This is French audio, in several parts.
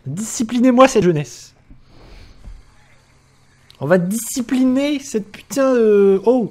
Disciplinez-moi cette jeunesse. On va discipliner cette putain de... Oh.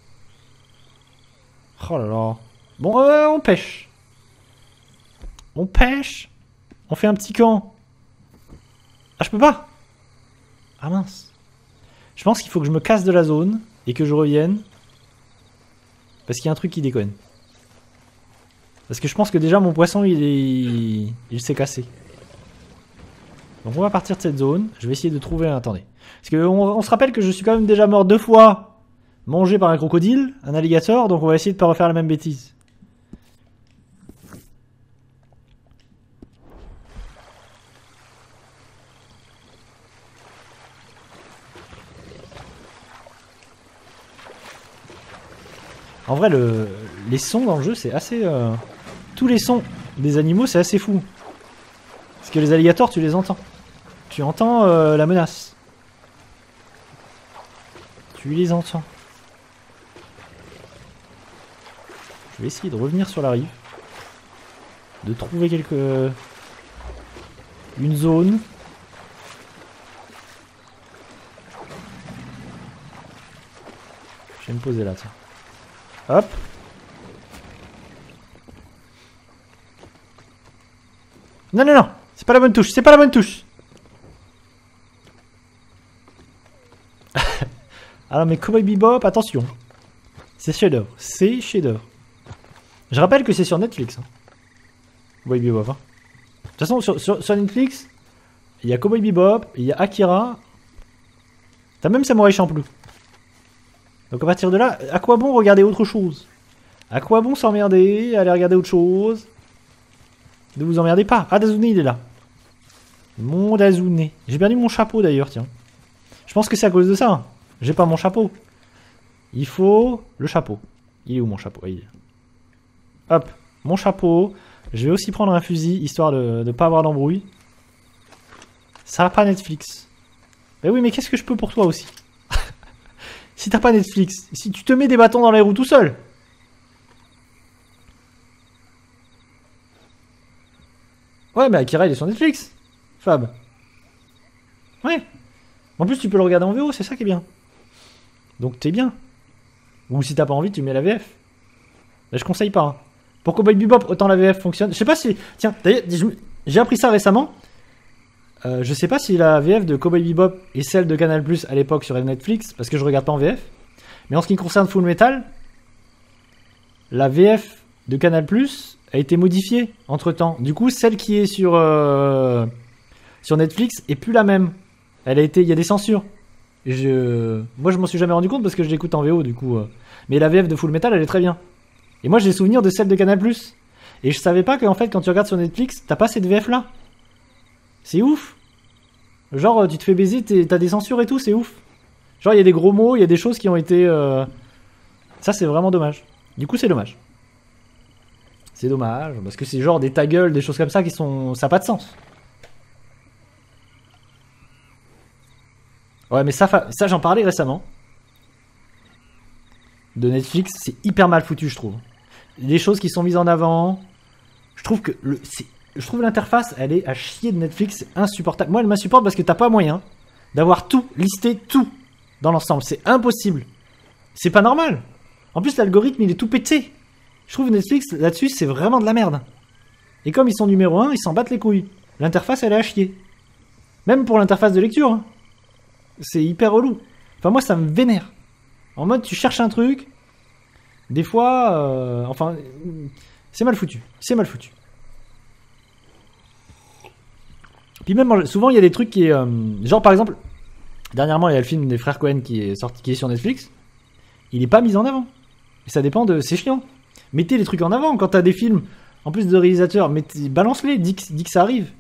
Oh là là. Bon, on pêche. On pêche. On fait un petit camp. Ah, je peux pas. Ah mince. Je pense qu'il faut que je me casse de la zone et que je revienne. Parce qu'il y a un truc qui déconne. Parce que je pense que déjà mon poisson il s'est cassé. Donc on va partir de cette zone. Je vais essayer de trouver... Attendez. Parce qu'on se rappelle que je suis quand même déjà mort 2 fois. Mangé par un crocodile, un alligator. Donc on va essayer de pas refaire la même bêtise. En vrai, les sons dans le jeu, c'est assez... Tous les sons des animaux, c'est assez fou. Parce que les alligators, tu les entends. Tu entends la menace. Tu les entends. Je vais essayer de revenir sur la rive. De trouver une zone. Je vais me poser là, tiens. Hop. Non, non, non. C'est pas la bonne touche. C'est pas la bonne touche. Alors, mais Cowboy Bebop, attention. C'est chef-d'œuvre. C'est chef-d'œuvre. Je rappelle que c'est sur Netflix. Hein. Cowboy Bebop. Hein. De toute façon, sur Netflix, il y a Cowboy Bebop, il y a Akira. T'as même Samurai Champloo. Donc à partir de là, à quoi bon regarder autre chose? À quoi bon s'emmerder, aller regarder autre chose? Ne vous emmerdez pas. Ah, Dazune, il est là. Mon Dazune. J'ai perdu mon chapeau d'ailleurs, tiens. Je pense que c'est à cause de ça. Hein. J'ai pas mon chapeau. Il faut le chapeau. Il est où mon chapeau? Il est... Hop, mon chapeau. Je vais aussi prendre un fusil, histoire de ne pas avoir d'embrouille. Ça va pas Netflix. Mais oui, mais qu'est-ce que je peux pour toi aussi? Si t'as pas Netflix, si tu te mets des bâtons dans les roues tout seul. Ouais, mais Akira, il est sur Netflix. Fab. Ouais. En plus, tu peux le regarder en VO, c'est ça qui est bien. Donc t'es bien. Ou si t'as pas envie, tu mets la VF. Là, je conseille pas. Hein. Pour Cowboy Bebop, autant la VF fonctionne. Je sais pas si... Tiens, d'ailleurs, j'ai appris ça récemment. Je sais pas si la VF de Cowboy Bebop est celle de Canal Plus à l'époque sur Netflix, parce que je regarde pas en VF. Mais en ce qui concerne Full Metal, la VF de Canal Plus a été modifiée entre temps. Du coup, celle qui est sur Netflix est plus la même. Il y a des censures. Moi, je m'en suis jamais rendu compte parce que je l'écoute en VO du coup. Mais la VF de Full Metal, elle est très bien. Et moi, j'ai des souvenirs de celle de Canal Plus. Et je savais pas qu'en fait, quand tu regardes sur Netflix, t'as pas cette VF là. C'est ouf. Genre, tu te fais baiser, t'as des censures et tout, c'est ouf. Genre, il y a des gros mots, il y a des choses qui ont été... Ça, c'est vraiment dommage. Du coup, c'est dommage. C'est dommage, parce que c'est genre des ta gueule, des choses comme ça qui sont... Ça n'a pas de sens. Ouais, mais ça j'en parlais récemment. De Netflix, c'est hyper mal foutu, je trouve. Les choses qui sont mises en avant... Je trouve que... Je trouve l'interface, elle est à chier de Netflix, c'est insupportable. Moi, elle m'insupporte parce que t'as pas moyen d'avoir tout, listé tout dans l'ensemble. C'est impossible. C'est pas normal. En plus, l'algorithme, il est tout pété. Je trouve Netflix, là-dessus, c'est vraiment de la merde. Et comme ils sont numéro 1, ils s'en battent les couilles. L'interface, elle est à chier. Même pour l'interface de lecture. Hein. C'est hyper relou. Enfin, moi, ça me vénère. En mode, tu cherches un truc. Des fois... Enfin... C'est mal foutu. C'est mal foutu. Puis même, souvent, il y a des trucs qui... genre, par exemple, dernièrement, il y a le film des frères Cohen qui est sorti, qui est sur Netflix. Il est pas mis en avant. Et ça dépend de... C'est chiant. Mettez les trucs en avant. Quand t'as des films, en plus de réalisateurs, balance-les, dis que ça arrive.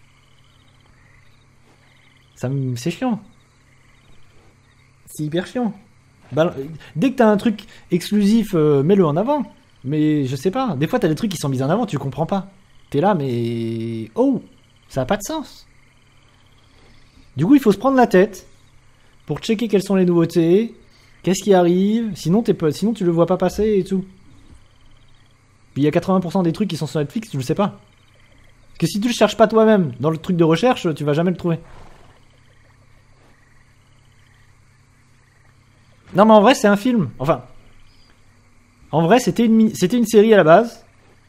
C'est chiant. C'est hyper chiant. Dès que t'as un truc exclusif, mets-le en avant. Mais je sais pas. Des fois, t'as des trucs qui sont mis en avant, tu comprends pas. T'es là, mais... Oh, ça a pas de sens. Du coup, il faut se prendre la tête pour checker quelles sont les nouveautés, qu'est-ce qui arrive. Sinon, sinon tu le vois pas passer et tout. Puis il y a 80% des trucs qui sont sur Netflix, tu le sais pas. que si tu le cherches pas toi-même dans le truc de recherche, tu vas jamais le trouver. Non mais en vrai c'est un film. Enfin, en vrai c'était une série à la base.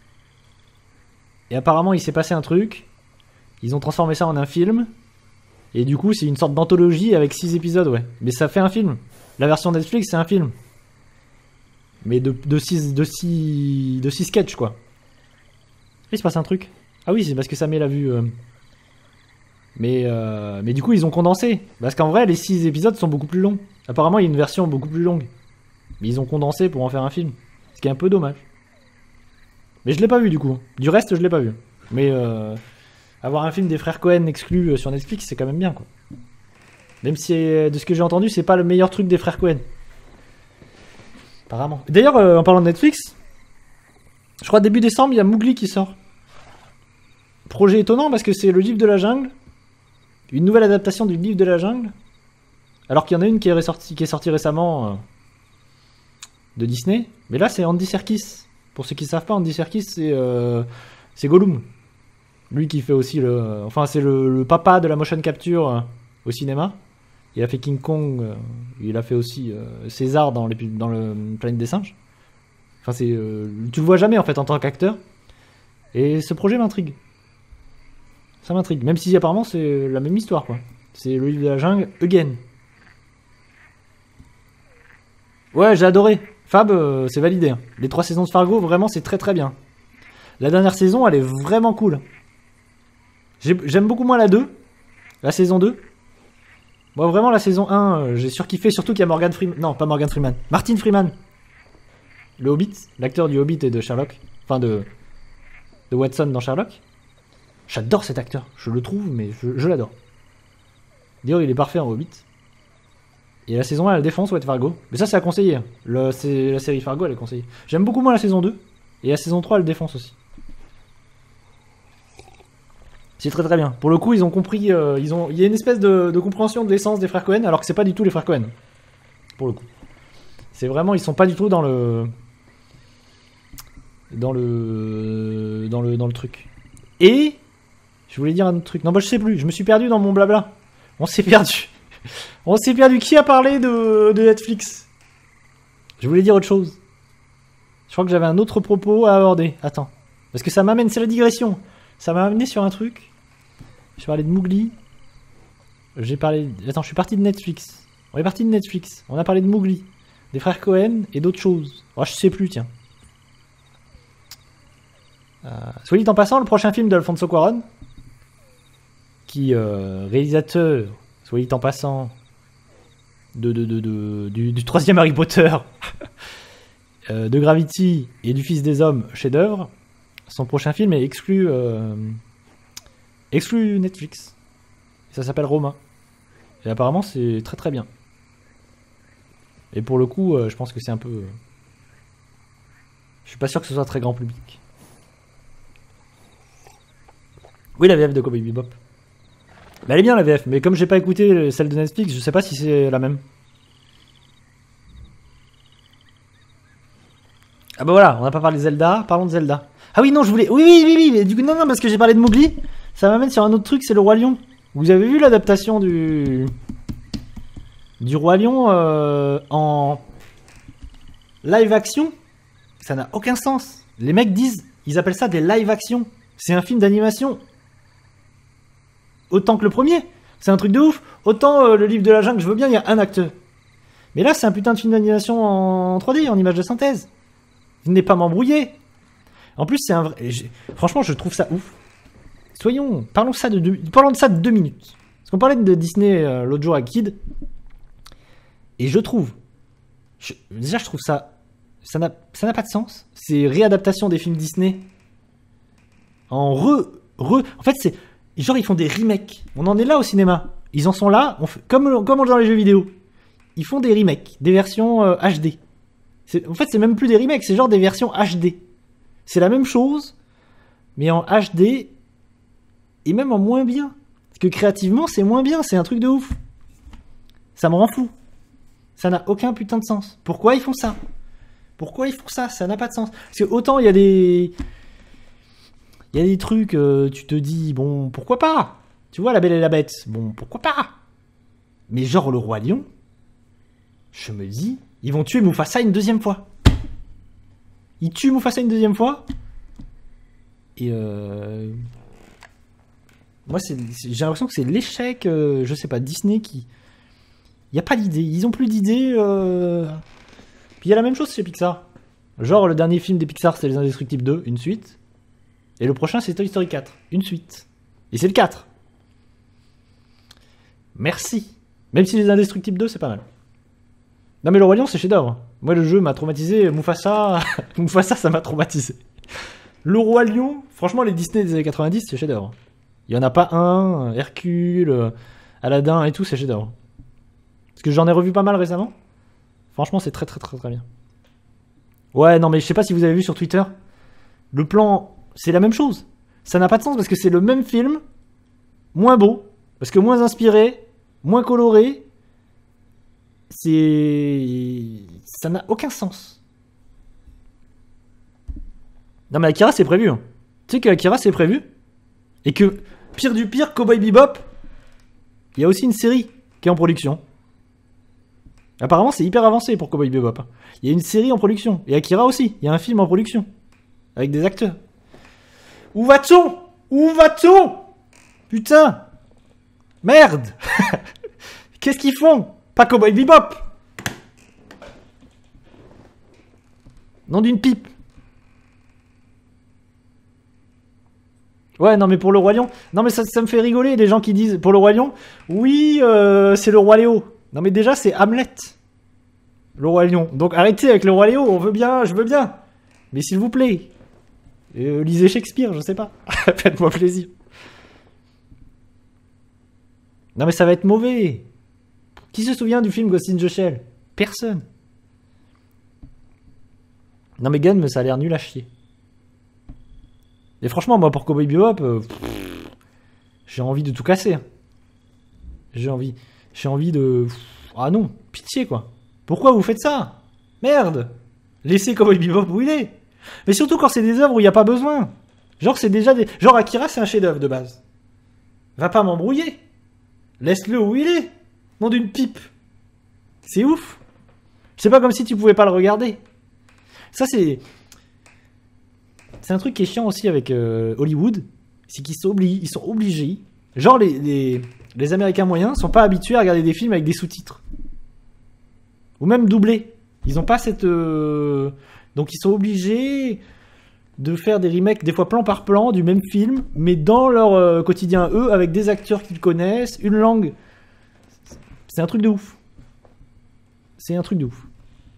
Et apparemment il s'est passé un truc. Ils ont transformé ça en un film. Et du coup c'est une sorte d'anthologie avec 6 épisodes, ouais. Mais ça fait un film. La version Netflix c'est un film. Mais de 6 sketchs quoi. Il se passe un truc. Ah oui c'est parce que ça met la vue. Mais du coup ils ont condensé. Parce qu'en vrai les 6 épisodes sont beaucoup plus longs. Apparemment il y a une version beaucoup plus longue. Mais ils ont condensé pour en faire un film. Ce qui est un peu dommage. Mais je l'ai pas vu du coup. Du reste je l'ai pas vu. Mais avoir un film des frères Cohen exclu sur Netflix c'est quand même bien quoi. Même si de ce que j'ai entendu c'est pas le meilleur truc des frères Cohen. Apparemment. D'ailleurs en parlant de Netflix, je crois début décembre il y a Mowgli qui sort. Projet étonnant parce que c'est le livre de la jungle. Une nouvelle adaptation du livre de la jungle. Alors qu'il y en a une qui est sortie récemment de Disney. Mais là c'est Andy Serkis. Pour ceux qui savent pas, Andy Serkis c'est Gollum. Lui qui fait aussi le... Enfin c'est le papa de la motion capture au cinéma. Il a fait King Kong. Il a fait aussi César dans le Planète des Singes. Enfin c'est... tu le vois jamais en fait en tant qu'acteur. Et ce projet m'intrigue. Ça m'intrigue. Même si apparemment c'est la même histoire quoi. C'est le livre de la jungle again. Ouais j'ai adoré. Fab c'est validé. Hein. Les 3 saisons de Fargo vraiment c'est très très bien. La dernière saison elle est vraiment cool. J'aime beaucoup moins la 2. La saison 2. Moi vraiment la saison 1 j'ai surkiffé. Surtout qu'il y a Morgan Freeman. Non pas Morgan Freeman. Martin Freeman. Le Hobbit. L'acteur du Hobbit et de Sherlock. Enfin de Watson dans Sherlock. J'adore cet acteur. Je le trouve mais je l'adore. D'ailleurs il est parfait en Hobbit. Et la saison 1 elle défonce ouais Fargo. Mais ça c'est à conseiller. La série Fargo elle est conseillée. J'aime beaucoup moins la saison 2. Et la saison 3 elle défonce aussi. C'est très très bien. Pour le coup ils ont compris. Il y a une espèce de compréhension de l'essence des frères Cohen. Alors que c'est pas du tout les frères Cohen. Pour le coup. C'est vraiment. Ils sont pas du tout dans le truc. Et. Je voulais dire un autre truc. Non bah je sais plus. Je me suis perdu dans mon blabla. On s'est perdu. On s'est perdu. Qui a parlé de Netflix? Je voulais dire autre chose. Je crois que j'avais un autre propos à aborder. Attends. Parce que ça m'amène, c'est la digression. Ça m'a amené sur un truc. Je parlais de Mowgli. J'ai parlé... Attends, je suis parti de Netflix. On est parti de Netflix. On a parlé de Mowgli. Des frères Cohen et d'autres choses. Oh, je sais plus, tiens. Soit dit en passant, le prochain film d'Alfonso Cuarón, qui réalisateur, soit dit en passant, du troisième Harry Potter, de Gravity et du Fils des Hommes, chef-d'œuvre. Son prochain film est exclu Netflix. Ça s'appelle Roma. Et apparemment c'est très très bien. Et pour le coup, je pense que c'est un peu... Je suis pas sûr que ce soit très grand public. Oui, la VF de Cowboy Bebop. Mais elle est bien la VF, mais comme j'ai pas écouté celle de Netflix, je sais pas si c'est la même. Ah bah voilà, on n'a pas parlé de Zelda, parlons de Zelda. Ah oui, non, je voulais... Oui, mais du coup, non, parce que j'ai parlé de Mowgli, ça m'amène sur un autre truc, c'est le Roi Lion. Vous avez vu l'adaptation du Roi Lion en live action? Ça n'a aucun sens. Les mecs disent, ils appellent ça des live action. C'est un film d'animation. Autant que le premier. C'est un truc de ouf. Autant le livre de la jungle, je veux bien, il y a un acteur. Mais là, c'est un putain de film d'animation en 3D, en image de synthèse. Venez pas m'embrouiller. En plus, c'est un vrai... Franchement, je trouve ça ouf. Parlons de ça de 2 minutes. Parce qu'on parlait de Disney l'autre jour à Kid. Et je trouve... Déjà, je trouve ça... Ça n'a pas de sens. C'est réadaptation des films Disney. En En fait, c'est... Genre, ils font des remakes. On en est là au cinéma. Ils en sont là, comme dans les jeux vidéo. Ils font des remakes, des versions HD. En fait, c'est même plus des remakes, c'est genre des versions HD. C'est la même chose, mais en HD, et même en moins bien. Parce que créativement, c'est moins bien, c'est un truc de ouf. Ça me rend fou. Ça n'a aucun putain de sens. Pourquoi ils font ça? Ça n'a pas de sens. Parce que autant il y a Il y a des trucs, tu te dis, bon, pourquoi pas? Tu vois, La Belle et la Bête, bon, pourquoi pas? Mais genre, le Roi Lion, je me dis, ils vont tuer Mufasa une deuxième fois. Ils tuent Mufasa une deuxième fois. Et moi, j'ai l'impression que c'est l'échec, je sais pas, Disney qui... Il n'y a pas d'idée, ils ont plus d'idées. Puis il y a la même chose chez Pixar. Genre, le dernier film des Pixar, c'est Les Indestructibles 2, une suite. Et le prochain, c'est Toy Story 4, une suite. Et c'est le 4. Merci. Même si Les Indestructibles 2, c'est pas mal. Non mais le Roi Lion, c'est chef-d'œuvre. Moi, le jeu m'a traumatisé. Mufasa, Mufasa, ça m'a traumatisé. Le Roi Lion, franchement, les Disney des années 90, c'est chef-d'œuvre. Il y en a pas un, Hercule, Aladdin et tout, c'est chef-d'œuvre. Parce que j'en ai revu pas mal récemment. Franchement, c'est très très très très bien. Ouais, non mais je sais pas si vous avez vu sur Twitter. Le plan, c'est la même chose. Ça n'a pas de sens parce que c'est le même film, moins beau, parce que moins inspiré, moins coloré. Ça n'a aucun sens. Non mais Akira c'est prévu. Hein. Tu sais que Akira c'est prévu. Et que, pire du pire, Cowboy Bebop, il y a aussi une série qui est en production. Apparemment c'est hyper avancé pour Cowboy Bebop. Il y a une série en production. Et Akira aussi, il y a un film en production. Avec des acteurs. Où va-t-on? Où va-t-on? Putain. Merde. Qu'est-ce qu'ils font? Pas Cowboy Bebop. Nom d'une pipe. Ouais, non, mais pour le Roi Lion... Non, mais ça me fait rigoler, les gens qui disent, pour le Roi Lion, oui, c'est le Roi Léo. Non, mais déjà, c'est Hamlet. Le Roi Lion. Donc, arrêtez avec le Roi Léo, on veut bien, je veux bien. Mais s'il vous plaît, lisez Shakespeare, je sais pas. Faites-moi plaisir. Non, mais ça va être mauvais. Qui se souvient du film Ghost in the Shell? Personne. Non, mais Gun, ça a l'air nul à chier. Et franchement, moi, pour Cowboy Bebop, j'ai envie de tout casser. Hein. J'ai envie de... Ah non, pitié, quoi. Pourquoi vous faites ça? Merde. Laissez Cowboy Bebop où il est. Mais surtout quand c'est des œuvres où il n'y a pas besoin. Genre, c'est déjà des... Genre, Akira, c'est un chef-d'œuvre de base. Va pas m'embrouiller. Laisse-le où il est. Nom d'une pipe. C'est ouf. C'est pas comme si tu pouvais pas le regarder. Ça, c'est... C'est un truc qui est chiant aussi avec Hollywood. C'est qu'ils sont obligés. Genre, les Américains moyens sont pas habitués à regarder des films avec des sous-titres. Ou même doublés. Ils ont pas cette... Donc, ils sont obligés de faire des remakes, des fois plan par plan, du même film, mais dans leur quotidien, eux, avec des acteurs qu'ils connaissent, une langue. C'est un truc de ouf. C'est un truc de ouf.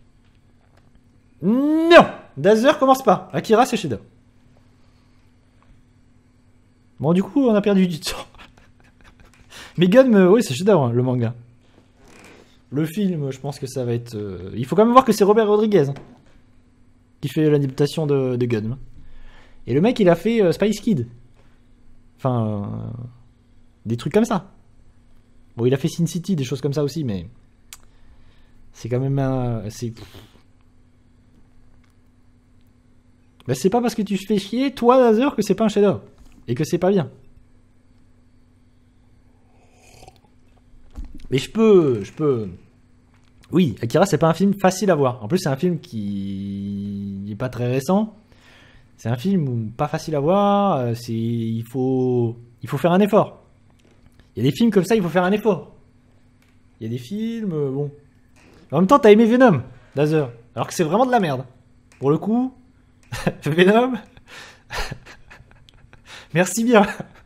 Non! Dazer commence pas. Akira, c'est chef-d'œuvre. Bon, du coup, on a perdu du temps. Mais Gun, oui, c'est chef-d'œuvre, hein, le manga. Le film, je pense que ça va être... Il faut quand même voir que c'est Robert Rodriguez hein, qui fait l'adaptation de Gun. Et le mec, il a fait Spice Kid. Enfin... des trucs comme ça. Bon, il a fait Sin City, des choses comme ça aussi, mais... C'est quand même un... Bah, c'est pas parce que tu fais chier, toi, Dazer, que c'est pas un chef-d'œuvre. Et que c'est pas bien. Mais je peux... Oui, Akira, c'est pas un film facile à voir. En plus, c'est un film qui n'est pas très récent. C'est un film pas facile à voir. Il faut faire un effort. Il y a des films comme ça, il faut faire un effort. Il y a des films... bon. En même temps, t'as aimé Venom, Dazer. Alors que c'est vraiment de la merde. Pour le coup... Venom. Merci bien.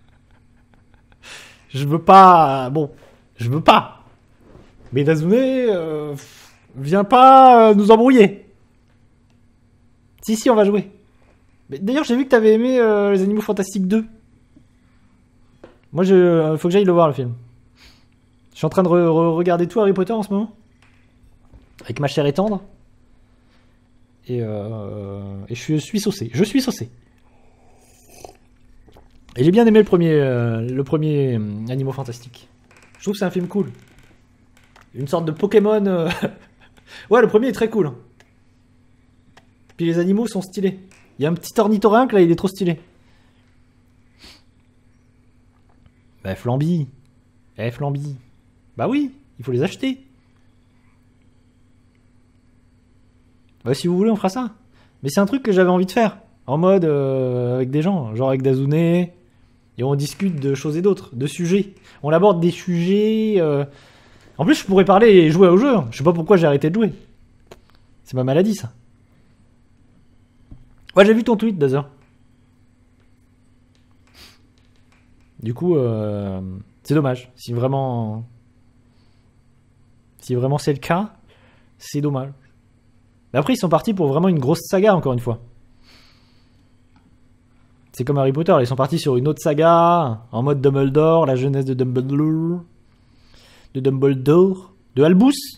Je veux pas... Bon, je veux pas. Mais Dazune, viens pas nous embrouiller. Si, on va jouer. D'ailleurs, j'ai vu que t'avais aimé Les Animaux Fantastiques 2. Moi, faut que j'aille le voir, le film. Je suis en train de regarder tout Harry Potter en ce moment. Avec ma chère et tendre. Et je suis saucé. Je suis saucé. Et j'ai bien aimé le premier Animaux Fantastiques. Je trouve que c'est un film cool. Une sorte de Pokémon. Ouais, le premier est très cool. Puis les animaux sont stylés. Il y a un petit ornithorynque là, il est trop stylé. Bah Flamby. Eh Flamby. Bah oui, il faut les acheter. Bah si vous voulez on fera ça. Mais c'est un truc que j'avais envie de faire. En mode avec des gens, genre avec Dazune. Et on discute de choses et d'autres, de sujets. On aborde des sujets... En plus je pourrais parler et jouer au jeu. Je sais pas pourquoi j'ai arrêté de jouer. C'est ma maladie ça. Ouais j'ai vu ton tweet Dazer. Du coup c'est dommage. Si vraiment c'est le cas, c'est dommage. Mais après ils sont partis pour vraiment une grosse saga encore une fois. C'est comme Harry Potter, ils sont partis sur une autre saga, en mode Dumbledore, la jeunesse de Dumbledore, de Albus.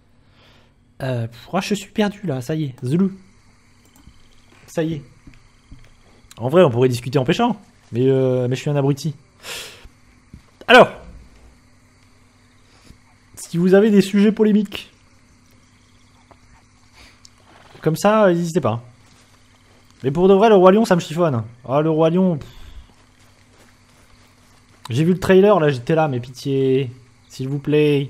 Je suis perdu là, ça y est, Zulu. Ça y est. En vrai, on pourrait discuter en pêchant, mais je suis un abruti. Alors, si vous avez des sujets polémiques, comme ça, n'hésitez pas. Mais pour de vrai, le Roi Lion, ça me chiffonne. Ah, le Roi Lion... J'ai vu le trailer, là, j'étais là, mais pitié. S'il vous plaît.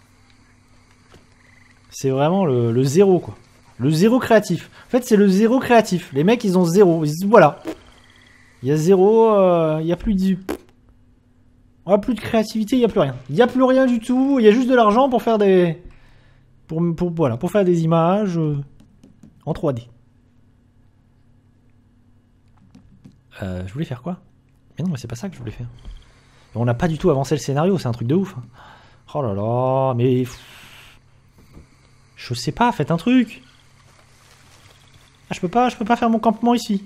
C'est vraiment le zéro, quoi. Le zéro créatif. En fait, c'est le zéro créatif. Les mecs, ils ont zéro. Ils disent, voilà. Il y a zéro... il y a plus de... plus de créativité, il n'y a plus rien. Il n'y a plus rien du tout. Il y a juste de l'argent pour faire des... Pour faire des images en 3D. Je voulais faire quoi? Mais non, mais c'est pas ça que je voulais faire. On n'a pas du tout avancé le scénario, c'est un truc de ouf. Oh là là, mais... Je sais pas, faites un truc. Ah, je peux pas faire mon campement ici.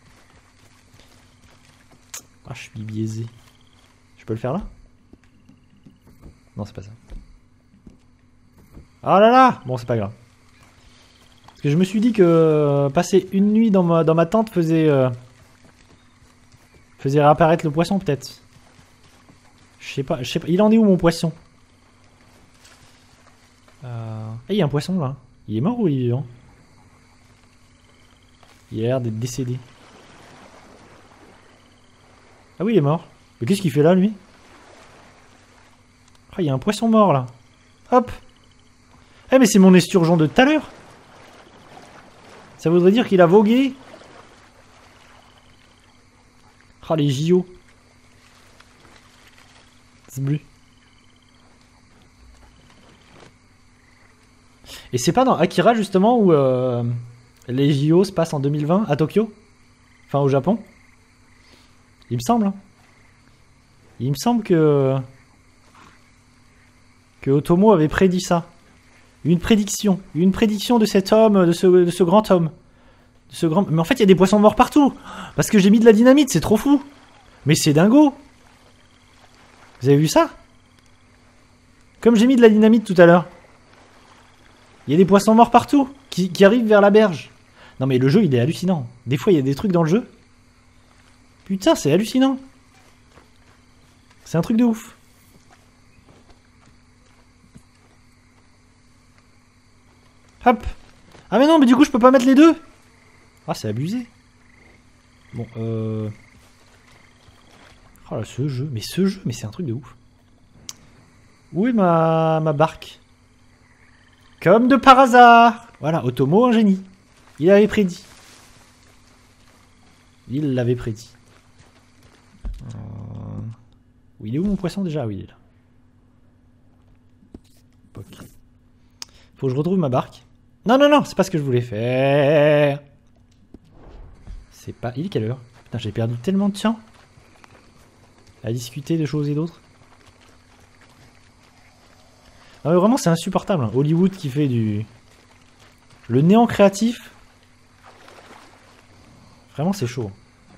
Ah, je suis biaisé. Je peux le faire là? Non, c'est pas ça. Oh là là! Bon, c'est pas grave. Parce que je me suis dit que passer une nuit dans ma tente faisait réapparaître le poisson, peut-être. Je sais pas. Il en est où, mon poisson? Il y a un poisson, là. Il est mort ou il est vivant? Il a l'air d'être décédé. Ah oui, il est mort. Mais qu'est-ce qu'il fait là, lui? Il y a un poisson mort, là. Hop. Mais c'est mon esturgeon de tout à l'heure. Ça voudrait dire qu'il a vogué. Ah, les JO. C'est bleu. Et c'est pas dans Akira, justement, où les JO se passent en 2020 à Tokyo? Enfin, au Japon? Il me semble. Hein. Il me semble que Otomo avait prédit ça. Une prédiction de cet homme, de ce grand homme. Mais en fait, il y a des poissons morts partout. Parce que j'ai mis de la dynamite, c'est trop fou. Mais c'est dingo. Vous avez vu ça? Comme j'ai mis de la dynamite tout à l'heure. Il y a des poissons morts partout qui arrivent vers la berge. Non mais le jeu, il est hallucinant. Des fois, il y a des trucs dans le jeu. Putain, c'est hallucinant. C'est un truc de ouf. Hop. Ah mais non, mais du coup, je peux pas mettre les deux. Ah, c'est abusé. Bon, Oh là, ce jeu, mais c'est un truc de ouf. Où est ma barque? Comme de par hasard. Voilà, Otomo, un génie. Il avait prédit. Il l'avait prédit. Il est où mon poisson déjà? Oui, il est là. Ok. Faut que je retrouve ma barque. Non, c'est pas ce que je voulais faire. C'est pas... Il est quelle heure? Putain, j'ai perdu tellement de temps à discuter de choses et d'autres. Non mais vraiment c'est insupportable. Hein. Hollywood qui fait du... Le néant créatif. Vraiment c'est chaud.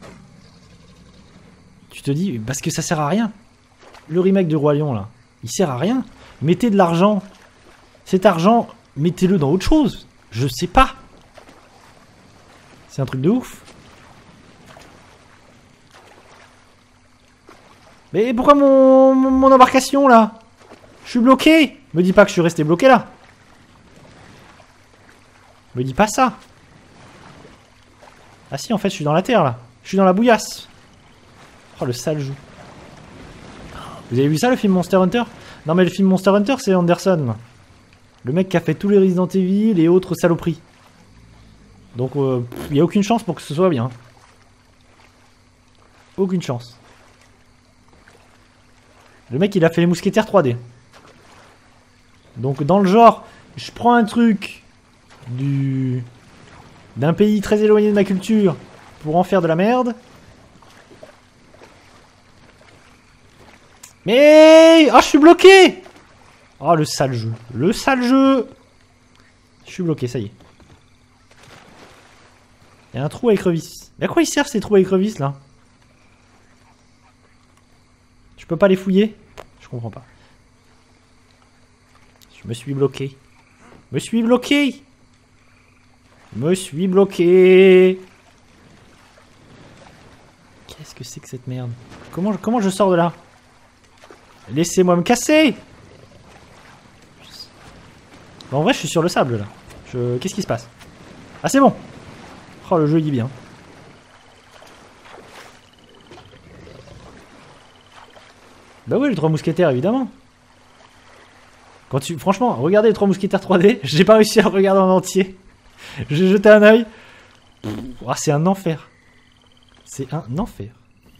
Tu te dis, parce que ça sert à rien. Le remake de Roi Lion là, il sert à rien. Mettez de l'argent. Cet argent, mettez-le dans autre chose. Je sais pas. C'est un truc de ouf. Mais pourquoi mon embarcation là? Je suis bloqué. Me dis pas que je suis resté bloqué là. Me dis pas ça. Ah si, en fait, je suis dans la terre là. Je suis dans la bouillasse. Oh, le sale jeu. Vous avez vu ça le film Monster Hunter? Non mais le film Monster Hunter c'est Anderson. Le mec qui a fait tous les Resident Evil et autres saloperies. Donc il n'y a aucune chance pour que ce soit bien. Aucune chance. Le mec il a fait les mousquetaires 3D. Donc dans le genre, je prends un truc d'un pays très éloigné de ma culture pour en faire de la merde. Mais... oh, je suis bloqué! Oh, le sale jeu. Le sale jeu! Je suis bloqué, ça y est. Il y a un trou à écrevisse. Mais à quoi ils servent ces trous à écrevisse, là? Je peux pas les fouiller? Je comprends pas. Je me suis bloqué. Me suis bloqué! Me suis bloqué! Qu'est-ce que c'est que cette merde? Comment je sors de là? Laissez-moi me casser! Bon, en vrai, je suis sur le sable, là. Qu'est-ce qui se passe? Ah, c'est bon! Oh, le jeu, il dit bien. Bah oui, les 3 mousquetaires, évidemment. Franchement, regardez les 3 mousquetaires 3D. J'ai pas réussi à le regarder en entier. J'ai jeté un œil. Oh, c'est un enfer. C'est un enfer.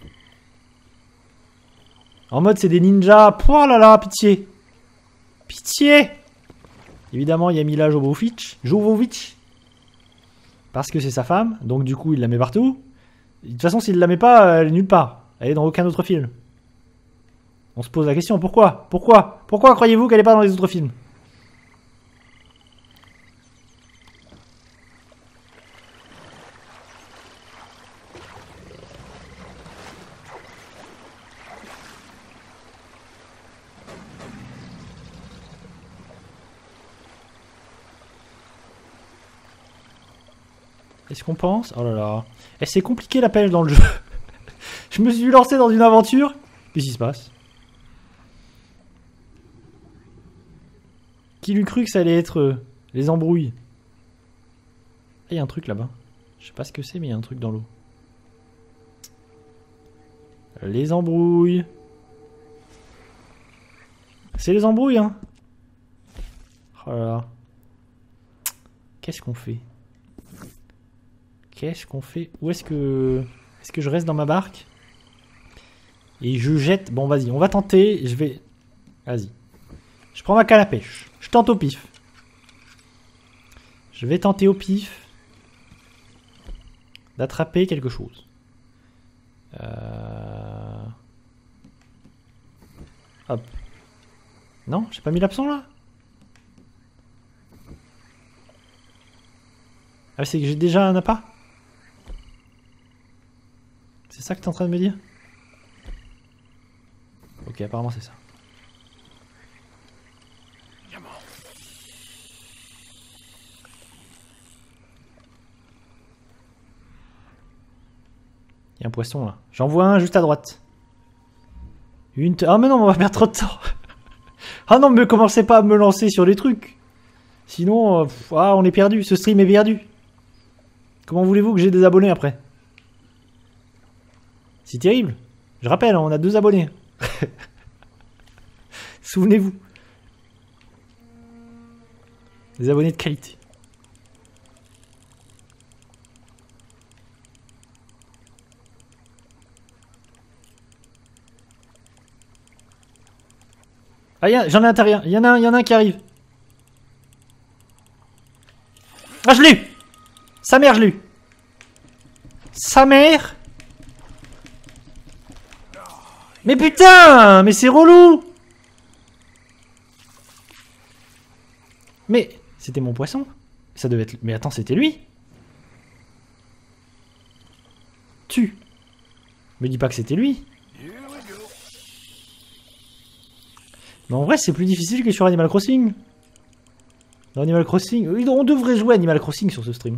En mode, c'est des ninjas. Oh là là, pitié. Pitié. Évidemment, il y a Mila Jovovich. Parce que c'est sa femme. Donc, du coup, il la met partout. De toute façon, s'il la met pas, elle est nulle part. Elle est dans aucun autre film. On se pose la question, pourquoi? Pourquoi croyez-vous qu'elle est pas dans les autres films? Est-ce qu'on pense? Oh là là. Et c'est compliqué la pêche dans le jeu. Je me suis lancé dans une aventure. Qu'est-ce qui se passe? Qui lui cru que ça allait être les embrouilles? Ah, il y a un truc là-bas. Je sais pas ce que c'est, mais il y a un truc dans l'eau. Les embrouilles. C'est les embrouilles, hein. Oh là là. Qu'est-ce qu'on fait? Qu'est-ce qu'on fait? Où est-ce que... Est-ce que je reste dans ma barque? Et je jette... Bon, vas-y, on va tenter. Je vais... Vas-y. Je prends ma canne à pêche. Je tente au pif. Je vais tenter au pif d'attraper quelque chose. Hop. Non, j'ai pas mis l'absent là? Ah, c'est que j'ai déjà un appât? C'est ça que t'es en train de me dire? Ok, apparemment c'est ça. Il y a un poisson là. J'en vois un juste à droite. Ah mais non, on va perdre trop de temps. Ah non, mais commencez pas à me lancer sur les trucs. Sinon, on est perdu. Ce stream est perdu. Comment voulez-vous que j'ai des abonnés après? C'est terrible. Je rappelle, on a 2 abonnés. Souvenez-vous. Des abonnés de qualité. Ah, j'en ai un terrien. Il y en a un qui arrive. Ah, je l'ai eu. Sa mère, je l'ai eu. Sa mère. Mais putain, mais c'est relou. Mais c'était mon poisson. Ça devait être... Mais attends, c'était lui. Tu. Me dis pas que c'était lui. Mais en vrai, c'est plus difficile que sur Animal Crossing. Dans Animal Crossing... On devrait jouer Animal Crossing sur ce stream.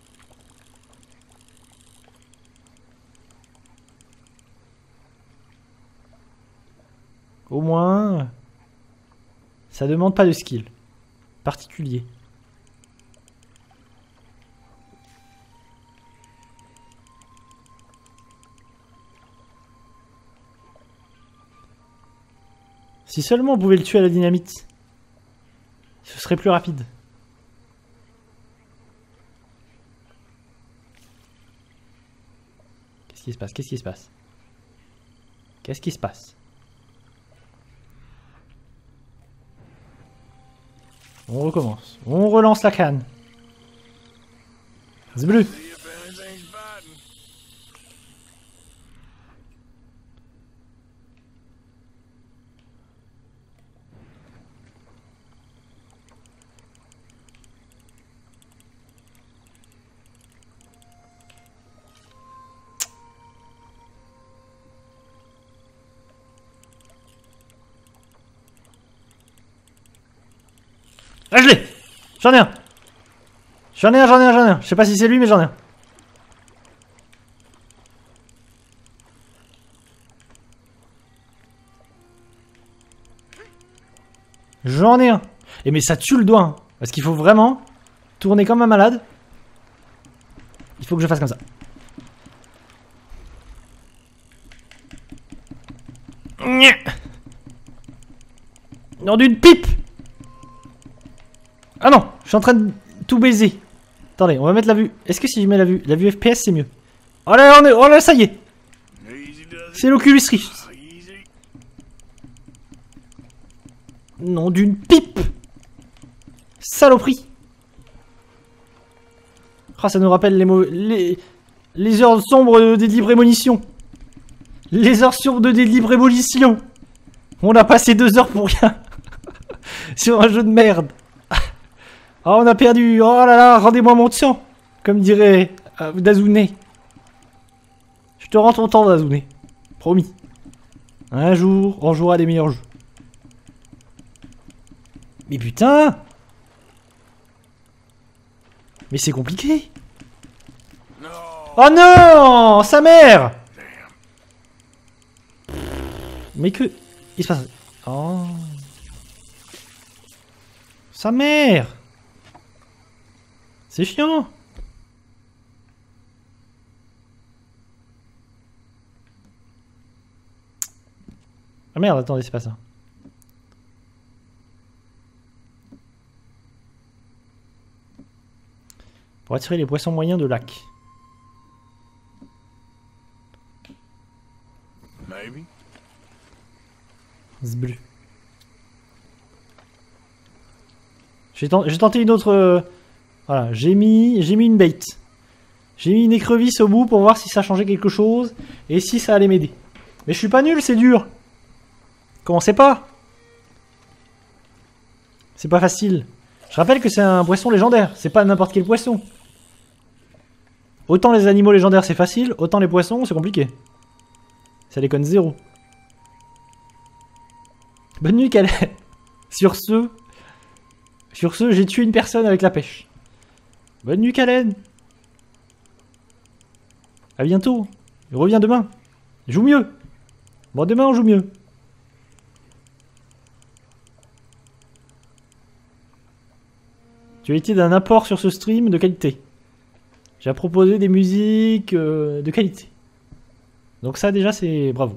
Au moins... Ça demande pas de skill particulier. Si seulement on pouvait le tuer à la dynamite. Ce serait plus rapide. Qu'est-ce qui se passe? Qu'est-ce qui se passe? Qu'est-ce qui se passe? On recommence. On relance la canne. C'est bleu. Ah, je l'ai! J'en ai un! J'en ai un! Je sais pas si c'est lui, mais j'en ai un. J'en ai un! Et mais ça tue le doigt, hein, parce qu'il faut vraiment tourner comme un malade. Il faut que je fasse comme ça. Non, d'une pipe! Ah non, je suis en train de tout baiser. Attendez, on va mettre la vue. Est-ce que si je mets la vue FPS c'est mieux? Oh là, oh là, ça y est. C'est l'Oculus Rift. Non, d'une pipe. Saloperie. Ah, ça nous rappelle les heures sombres de Deadly Premonition. Les heures sombres de Deadly Premonition. On a passé 2 heures pour rien. Sur un jeu de merde. Oh, on a perdu. Oh là là, rendez-moi mon temps. Comme dirait Dazune. Je te rends ton temps, Dazune. Promis. Un jour, on jouera des meilleurs jeux. Mais putain! Mais c'est compliqué. Oh non! Sa mère! Mais que... Il se passe... Oh... Sa mère! C'est chiant! Ah merde, attendez, c'est pas ça. Pour attirer les poissons moyens de lac. Maybe. C'est bleu. J'ai tenté une autre... voilà, j'ai mis une bait. J'ai mis une écrevisse au bout pour voir si ça changeait quelque chose et si ça allait m'aider. Mais je suis pas nul, c'est dur. Commencez pas. C'est pas facile. Je rappelle que c'est un poisson légendaire, c'est pas n'importe quel poisson. Autant les animaux légendaires c'est facile, autant les poissons c'est compliqué. Ça déconne zéro. Bonne nuit Calais. Sur ce, j'ai tué une personne avec la pêche. Bonne nuit Kalen. A bientôt. Je reviens demain. Joue mieux. Bon, demain on joue mieux. Tu as été d'un apport sur ce stream de qualité. J'ai proposé des musiques de qualité. Donc ça déjà c'est bravo.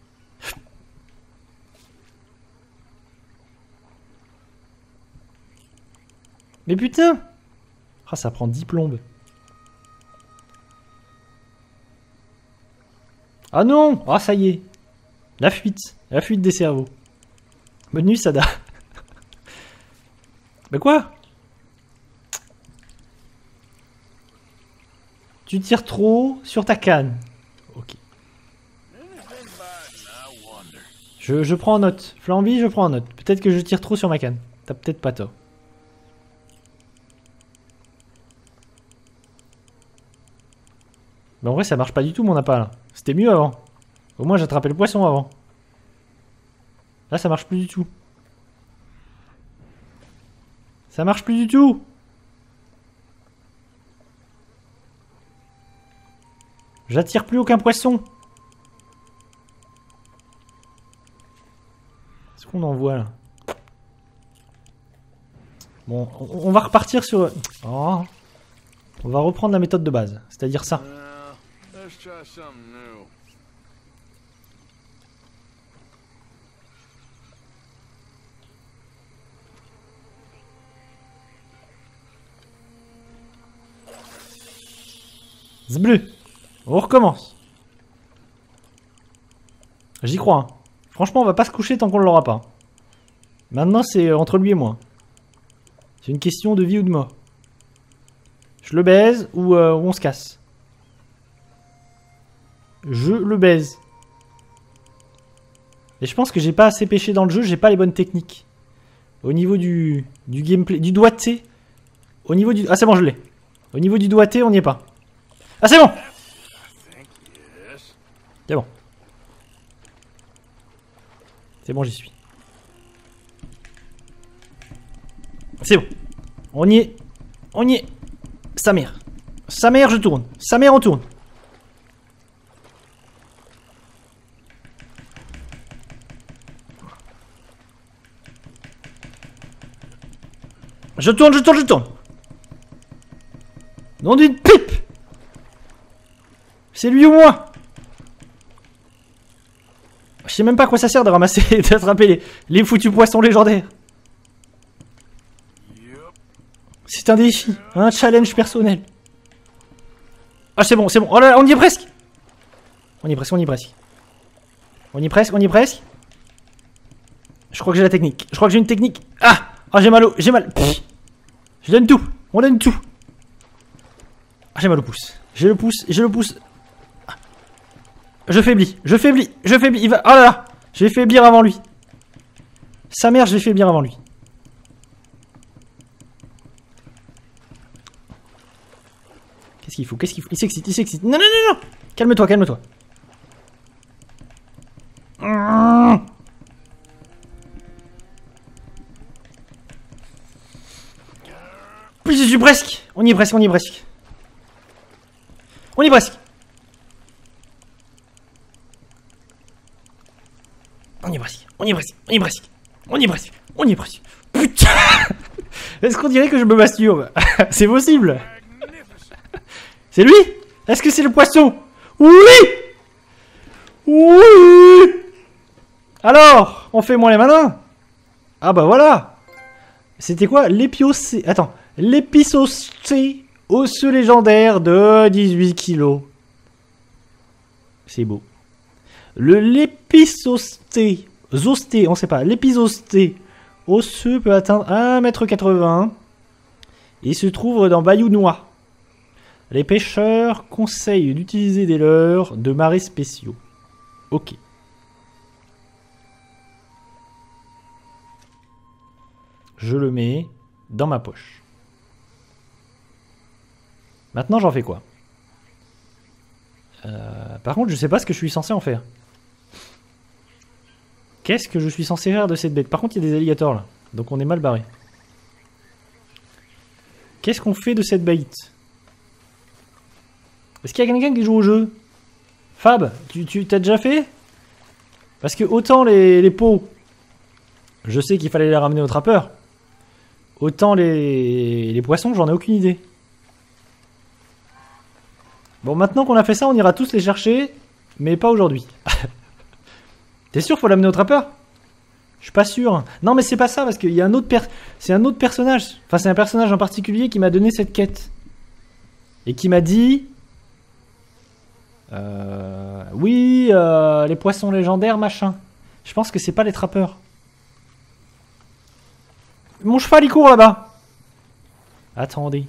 Mais putain! Ah, ça prend 10 plombes. Ah non! Ah, ça y est. La fuite. La fuite des cerveaux. Bonne nuit, Sada. Bah quoi? Tu tires trop sur ta canne. Ok. Je prends en note. Flamby, je prends en note. Peut-être que je tire trop sur ma canne. T'as peut-être pas tort. Mais en vrai ça marche pas du tout mon appât là. C'était mieux avant. Au moins j'attrapais le poisson avant. Là ça marche plus du tout. Ça marche plus du tout. J'attire plus aucun poisson. Qu'est-ce qu'on en voit là? Bon, on va repartir sur... Oh. On va reprendre la méthode de base. C'est-à-dire ça. Let's try something new. C'est bleu. On recommence. J'y crois. Hein. Franchement, on va pas se coucher tant qu'on l'aura pas. Maintenant, c'est entre lui et moi. C'est une question de vie ou de mort. Je le baise ou on se casse. Je le baise. Et je pense que j'ai pas assez pêché dans le jeu, j'ai pas les bonnes techniques. Au niveau du gameplay, du doigté. Au niveau du... Ah c'est bon, je l'ai. Au niveau du doigté, on n'y est pas. Ah c'est bon. C'est bon. C'est bon, j'y suis. C'est bon. On y est. On y est. Sa mère. Sa mère, je tourne. Sa mère, on tourne. Je tourne, je tourne, je tourne. Nom d'une pipe. C'est lui ou moi. Je sais même pas à quoi ça sert de ramasser, d'attraper les foutus poissons légendaires. C'est un défi, un challenge personnel. Ah c'est bon, c'est bon. Oh là là, on y est presque. On y est presque, on y est presque. On y est presque, on y est presque. Je crois que j'ai la technique. Je crois que j'ai une technique. Ah, ah j'ai mal au... J'ai mal... Pff. Je donne tout. On donne tout. Ah, j'ai mal au pouce. J'ai le pouce. J'ai le pouce. Ah. Je faiblis. Je faiblis. Je faiblis. Il va... Oh là là. Je vais faiblir avant lui. Sa mère, je vais faiblir avant lui. Qu'est-ce qu'il faut? Qu'est-ce qu'il faut? Il s'excite. Il s'excite. Non, non, non, non. Calme-toi, calme-toi. Puis je suis presque. On y est presque, on y est presque. On y est presque. On y est presque. On y est presque. On y est presque. On y est presque. On y est presque. Putain. Est-ce qu'on dirait que je me masturbe? C'est possible. C'est lui? Est-ce que c'est le poisson? Oui. Oui. Alors, on fait moins les malins. Ah bah voilà. C'était quoi? L'épiocé... Attends. L'épicocé osseux légendaire de 18 kilos. C'est beau. L'épicocé... Zosté, on sait pas. L'épizosté osseux peut atteindre 1,80 m. Et se trouve dans Bayou Noir. Les pêcheurs conseillent d'utiliser des leurres de marée spéciaux. Ok. Je le mets dans ma poche. Maintenant, j'en fais quoi? Par contre, je sais pas ce que je suis censé en faire. Qu'est-ce que je suis censé faire de cette bête? Par contre, il y a des alligators là. Donc on est mal barré. Qu'est-ce qu'on fait de cette bête? Est-ce qu'il y a quelqu'un qui joue au jeu? Fab, tu t'as déjà fait? Parce que autant les pots, je sais qu'il fallait les ramener au trappeur. Autant les poissons, j'en ai aucune idée. Bon, maintenant qu'on a fait ça, on ira tous les chercher, mais pas aujourd'hui. T'es sûr qu'il faut l'amener au trappeur? Je suis pas sûr. Non, mais c'est pas ça, parce qu'il y a un autre c'est un autre personnage. Enfin, c'est un personnage en particulier qui m'a donné cette quête. Et qui m'a dit... oui, les poissons légendaires, machin. Je pense que c'est pas les trappeurs. Mon cheval, il court là-bas. Attendez.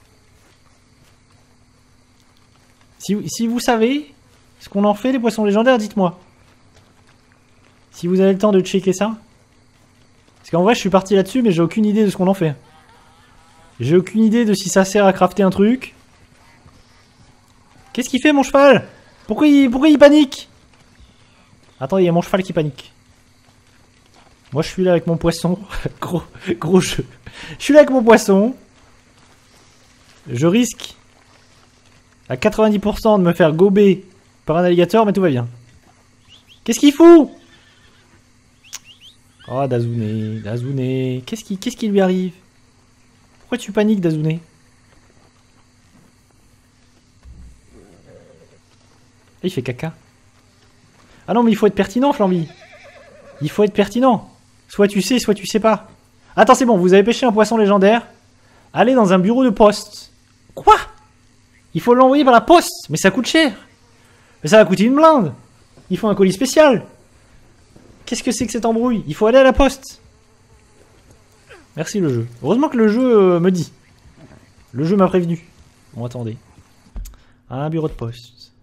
Si vous savez ce qu'on en fait, les poissons légendaires, dites-moi. Si vous avez le temps de checker ça. Parce qu'en vrai, je suis parti là-dessus, mais j'ai aucune idée de ce qu'on en fait. J'ai aucune idée de si ça sert à crafter un truc. Qu'est-ce qu'il fait, mon cheval? Pourquoi il panique? Attends, il y a mon cheval qui panique. Moi, je suis là avec mon poisson. gros jeu. Je suis là avec mon poisson. Je risque à 90% de me faire gober par un alligator, mais tout va bien. Qu'est-ce qu'il fout? Oh, Dazune, Dazune. Qu'est-ce qui lui arrive? Pourquoi tu paniques, Dazune? Il fait caca. Ah non, mais il faut être pertinent, Flamby. Il faut être pertinent. Soit tu sais pas. Attends, c'est bon, vous avez pêché un poisson légendaire. Allez dans un bureau de poste. Quoi? Il faut l'envoyer par la poste. Mais ça coûte cher. Mais ça va coûter une blinde. Il faut un colis spécial. Qu'est-ce que c'est que cette embrouille? Il faut aller à la poste. Merci le jeu. Heureusement que le jeu me dit. Le jeu m'a prévenu. Bon, attendez. Un bureau de poste.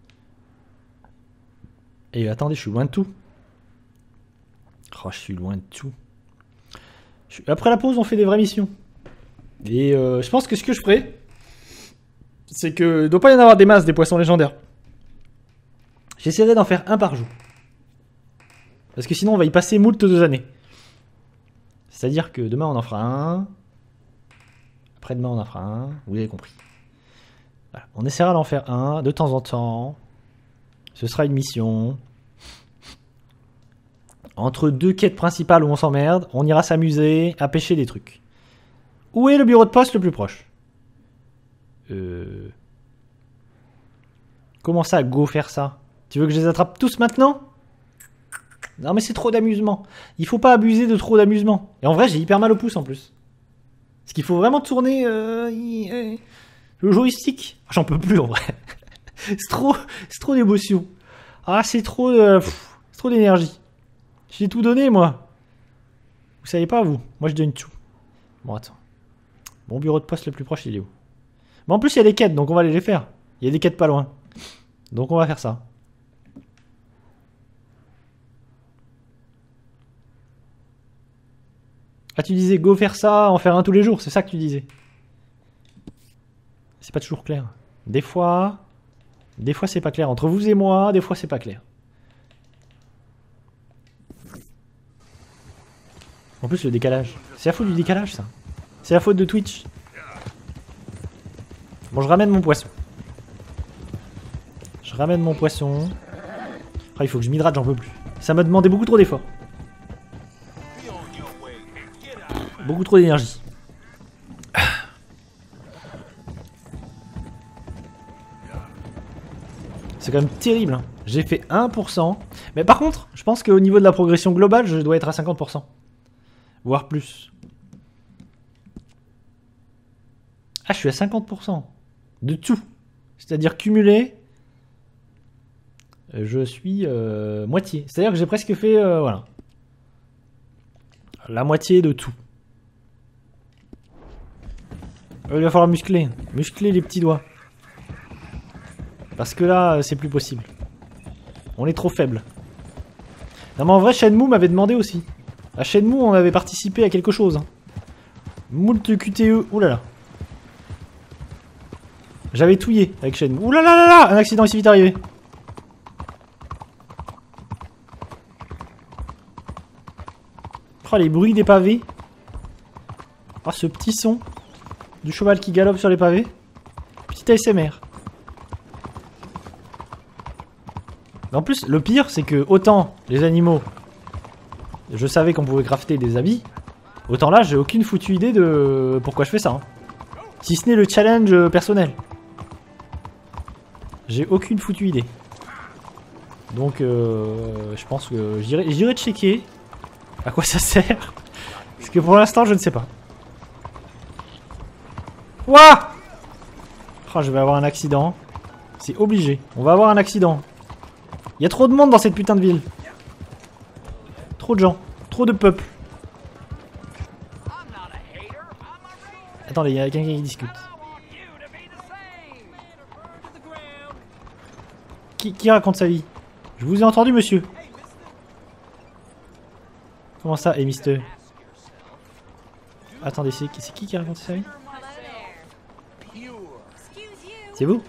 Et attendez, je suis loin de tout. Oh, je suis loin de tout. Après la pause, on fait des vraies missions. Et je pense que ce que je ferai, c'est que il doit pas y en avoir des masses des poissons légendaires. J'essaierai d'en faire un par jour. Parce que sinon, on va y passer moult 2 années. C'est-à-dire que demain, on en fera un. Après-demain, on en fera un. Vous avez compris. Voilà. On essaiera d'en faire un de temps en temps. Ce sera une mission. Entre 2 quêtes principales où on s'emmerde, on ira s'amuser à pêcher des trucs. Où est le bureau de poste le plus proche? Comment ça, go faire ça? Tu veux que je les attrape tous maintenant? Non mais c'est trop d'amusement. Il faut pas abuser de trop d'amusement. Et en vrai, j'ai hyper mal au pouce en plus. Parce qu'il faut vraiment tourner le joystick. J'en peux plus en vrai. c'est trop d'émotion. Ah, c'est trop d'énergie. J'ai tout donné, moi. Vous savez pas, vous? Moi, je donne tout. Bon, attends. Mon bureau de poste le plus proche, il est où? Mais en plus, il y a des quêtes, donc on va aller les faire. Il y a des quêtes pas loin. Donc, on va faire ça. Ah, tu disais go faire ça, en faire un tous les jours. C'est ça que tu disais. C'est pas toujours clair. Des fois c'est pas clair. Entre vous et moi, des fois, c'est pas clair. En plus, le décalage. C'est la faute du décalage, ça. C'est la faute de Twitch. Bon, je ramène mon poisson. Je ramène mon poisson. Ah, il faut que je m'hydrate, j'en peux plus. Ça m'a demandé beaucoup trop d'efforts. Beaucoup trop d'énergie. C'est quand même terrible. Hein. J'ai fait 1%. Mais par contre, je pense qu'au niveau de la progression globale, je dois être à 50%. Voire plus. Ah, je suis à 50%. De tout. C'est-à-dire cumulé. Je suis moitié. C'est-à-dire que j'ai presque fait... voilà. La moitié de tout. Il va falloir muscler. Muscler les petits doigts. Parce que là, c'est plus possible. On est trop faible. Non mais en vrai, Shenmue m'avait demandé aussi. À Shenmue, on avait participé à quelque chose. Hein. Moult QTE. Oulala. J'avais touillé avec Shenmue. Oulala, un accident ici vite arrivé. Oh, les bruits des pavés. Oh, ce petit son du cheval qui galope sur les pavés. Petit ASMR. En plus, le pire, c'est que autant les animaux, je savais qu'on pouvait crafter des habits, autant là, j'ai aucune foutue idée de pourquoi je fais ça. Hein. Si ce n'est le challenge personnel. J'ai aucune foutue idée. Donc, je pense que j'irai checker à quoi ça sert. Parce que pour l'instant, je ne sais pas. Ouah! Oh, je vais avoir un accident. C'est obligé. On va avoir un accident. Il y a trop de monde dans cette putain de ville. Trop de gens. Trop de peuple. Attendez, il y a quelqu'un qui discute. Qui raconte sa vie? Je vous ai entendu, monsieur. Comment ça, et Mister? Attendez, c'est qui raconte sa vie? C'est vous?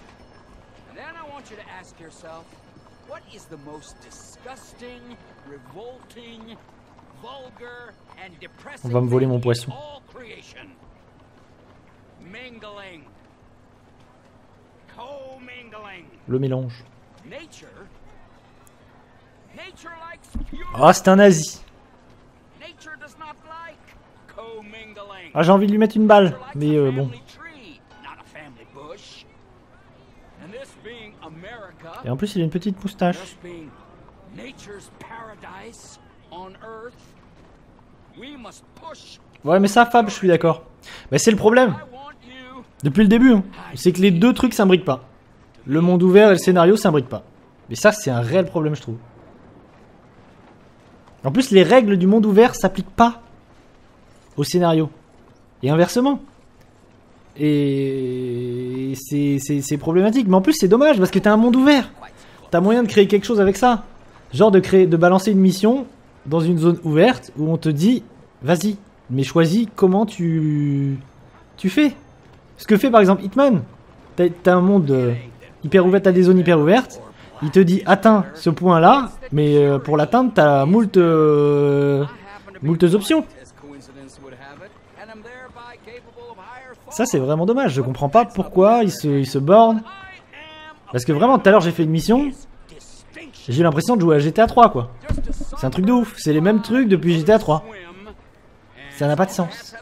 On va me voler mon poisson. Le mélange. Ah, c'est un nazi. Ah, j'ai envie de lui mettre une balle, mais bon. Et en plus, il a une petite moustache. Ouais, mais ça, Fab, je suis d'accord. Mais c'est le problème. Depuis le début, hein. C'est que les deux trucs s'imbriquent pas. Le monde ouvert et le scénario s'imbriquent pas. Mais ça, c'est un réel problème, je trouve. En plus, les règles du monde ouvert s'appliquent pas au scénario. Et inversement. Et c'est problématique. Mais en plus, c'est dommage parce que t'as un monde ouvert. T'as moyen de créer quelque chose avec ça. Genre de balancer une mission dans une zone ouverte où on te dit vas-y, mais choisis comment tu fais. Ce que fait par exemple Hitman. T'as un monde hyper ouvert, t'as des zones hyper ouvertes. Il te dit atteins ce point là, mais pour l'atteindre t'as moult options. Ça c'est vraiment dommage, je comprends pas pourquoi il se borne. Parce que vraiment tout à l'heure j'ai fait une mission, j'ai eu l'impression de jouer à GTA 3 quoi. C'est un truc de ouf, c'est les mêmes trucs depuis GTA 3. Ça n'a pas de sens.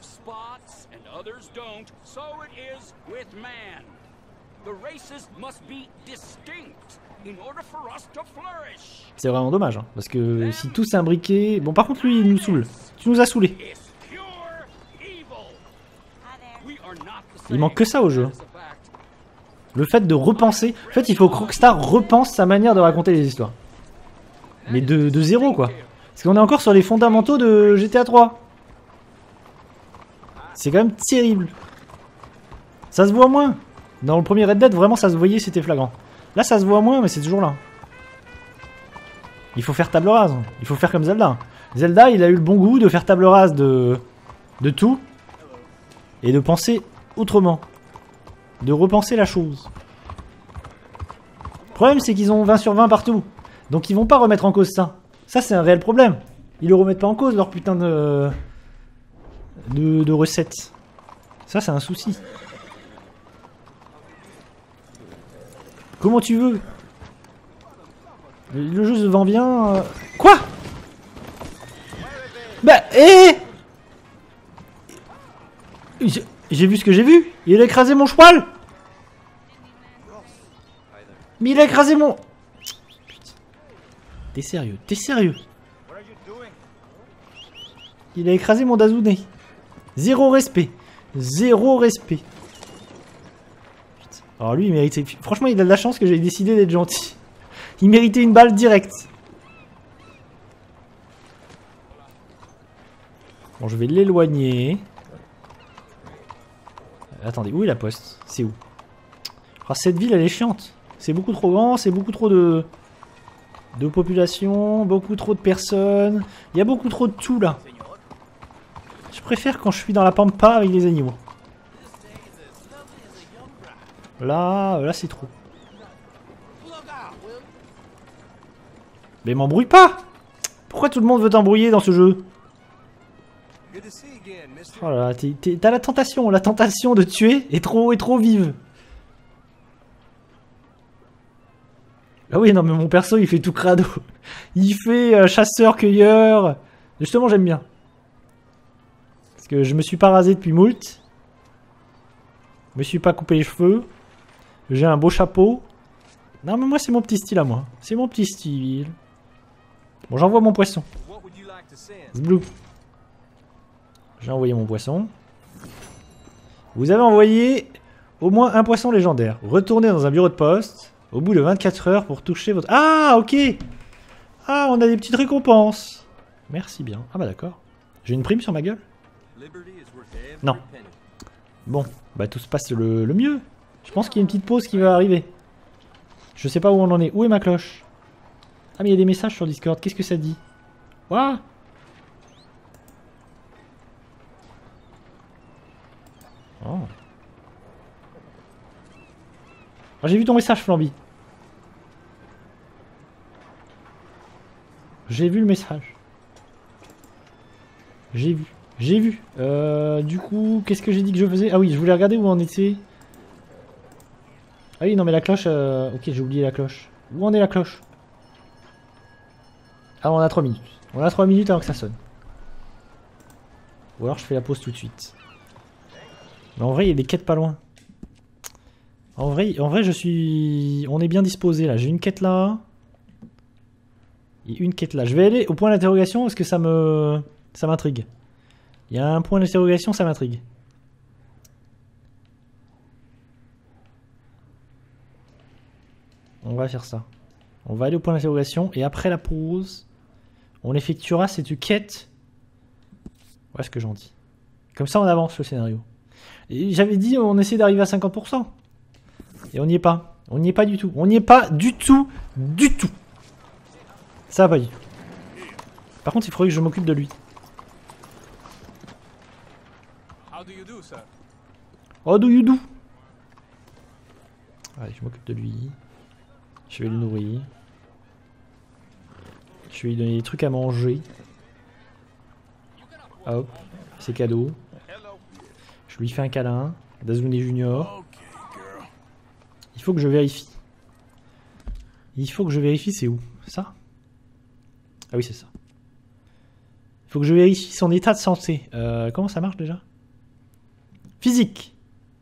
C'est vraiment dommage, hein, parce que si tout s'est imbriqué... Bon par contre lui il nous saoule, tu nous as saoulés. Il manque que ça au jeu. Le fait de repenser... En fait il faut que Rockstar repense sa manière de raconter les histoires. Mais de zéro quoi. Parce qu'on est encore sur les fondamentaux de GTA 3. C'est quand même terrible. Ça se voit moins. Dans le premier Red Dead vraiment ça se voyait, c'était flagrant. Là ça se voit moins mais c'est toujours là. Il faut faire table rase. Il faut faire comme Zelda. Zelda il a eu le bon goût de faire table rase de tout. Et de penser autrement. De repenser la chose. Le problème c'est qu'ils ont 20 sur 20 partout. Donc ils vont pas remettre en cause ça. Ça c'est un réel problème. Ils le remettent pas en cause leur putain de recettes. Ça c'est un souci. Comment tu veux? Le jeu se vend bien. Quoi? Bah j'ai vu ce que j'ai vu. Il a écrasé mon cheval. Mais il a écrasé mon... Putain. T'es sérieux? T'es sérieux? Il a écrasé mon Dazune. Zéro respect. Zéro respect. Putain. Alors lui il méritait... Franchement il a de la chance que j'ai décidé d'être gentil. Il méritait une balle directe. Bon je vais l'éloigner. Attendez, où est la poste? C'est où? Oh, cette ville elle est chiante. C'est beaucoup trop grand, c'est beaucoup trop de population, beaucoup trop de personnes. Il y a beaucoup trop de tout là. Je préfère quand je suis dans la pampa avec les animaux. Là c'est trop. Mais m'embrouille pas! Pourquoi tout le monde veut t'embrouiller dans ce jeu? Oh là là, t'as la tentation de tuer est trop vive. Ah oui, non mais mon perso il fait tout crado. Il fait chasseur-cueilleur. Justement j'aime bien. Parce que je me suis pas rasé depuis moult. Je me suis pas coupé les cheveux. J'ai un beau chapeau. Non mais moi c'est mon petit style à moi. C'est mon petit style. Bon j'envoie mon poisson. Zblou. J'ai envoyé mon poisson. Vous avez envoyé au moins un poisson légendaire. Retournez dans un bureau de poste au bout de 24 heures pour toucher votre... Ah ok. Ah on a des petites récompenses. Merci bien. Ah bah d'accord. J'ai une prime sur ma gueule? Non. Bon, bah tout se passe le mieux. Je pense qu'il y a une petite pause qui va arriver. Je sais pas où on en est. Où est ma cloche? Ah mais il y a des messages sur Discord. Qu'est-ce que ça dit? What? Oh. Ah, j'ai vu ton message, Flamby. J'ai vu le message. J'ai vu. J'ai vu. Du coup, qu'est-ce que j'ai dit que je faisais? Ah oui, je voulais regarder où on était. Ah oui, non mais la cloche... Ok, j'ai oublié la cloche. Où en est la cloche? Ah, on a 3 minutes. On a 3 minutes avant que ça sonne. Ou alors je fais la pause tout de suite. Mais en vrai, il y a des quêtes pas loin. En vrai, je suis... On est bien disposé là. J'ai une quête là. Et une quête là. Je vais aller au point d'interrogation parce que ça m'intrigue. Il y a un point d'interrogation, ça m'intrigue. On va faire ça. On va aller au point d'interrogation et après la pause, on effectuera cette quête. Voilà ce que j'en dis. Comme ça, on avance le scénario. Et j'avais dit, on essaie d'arriver à 50%. Et on n'y est pas. On n'y est pas du tout. On n'y est pas du tout. Du tout. Ça va pas du tout. Par contre, il faudrait que je m'occupe de lui. How do you do, sir? Oh, do you do? Allez, je m'occupe de lui. Je vais le nourrir. Je vais lui donner des trucs à manger. Hop, c'est cadeau. Hello. Je lui fais un câlin. Dazune Junior. Okay, girl. Il faut que je vérifie. Il faut que je vérifie, c'est où? Ça? Ah oui, c'est ça. Il faut que je vérifie son état de santé. Comment ça marche déjà? Physique.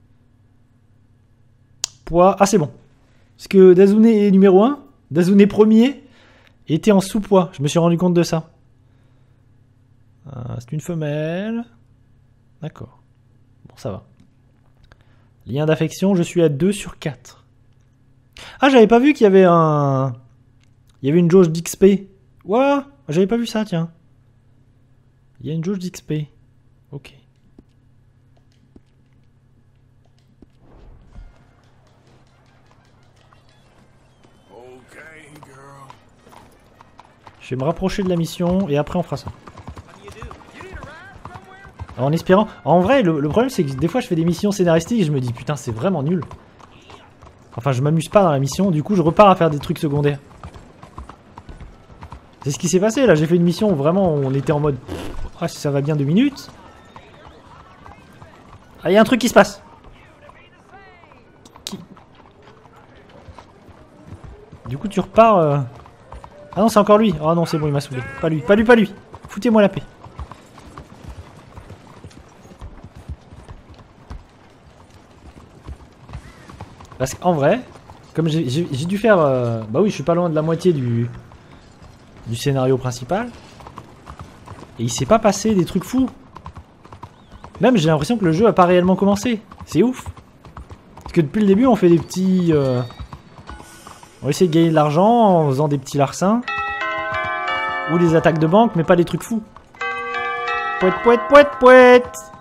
Poids. Ah, c'est bon. Parce que Dazune est numéro 1. Dazune premier était en sous-poids. Je me suis rendu compte de ça. C'est une femelle. D'accord. Bon, ça va. Lien d'affection, je suis à 2 sur 4. Ah, j'avais pas vu qu'il y avait un... Il y avait une jauge d'XP. Ouah, j'avais pas vu ça, tiens. Il y a une jauge d'XP. Ok. Okay, girl. Je vais me rapprocher de la mission et après on fera ça. En espérant... En vrai, le problème c'est que des fois je fais des missions scénaristiques et je me dis putain c'est vraiment nul. Enfin je m'amuse pas dans la mission, du coup je repars à faire des trucs secondaires. C'est ce qui s'est passé là, j'ai fait une mission où vraiment on était en mode... Ah si ça va bien 2 minutes. Ah il y a un truc qui se passe. Du coup tu repars... Ah non c'est encore lui. Ah non c'est bon il m'a saoulé. Pas lui, pas lui, pas lui. Foutez-moi la paix. Parce qu'en vrai, comme j'ai dû faire... bah oui, je suis pas loin de la moitié du scénario principal. Et il s'est pas passé des trucs fous. Même j'ai l'impression que le jeu a pas réellement commencé. C'est ouf. Parce que depuis le début, on fait des petits... On essaie de gagner de l'argent en faisant des petits larcins. Ou des attaques de banque, mais pas des trucs fous. Pouette, pouette, pouette, pouette.